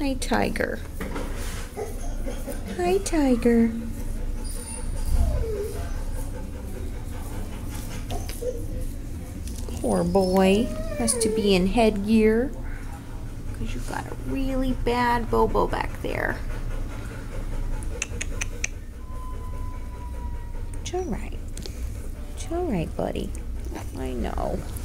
Hi, Tiger. Hi, Tiger. Poor boy. Has to be in headgear because you've got a really bad bobo back there. It's all right. It's all right, buddy. I know.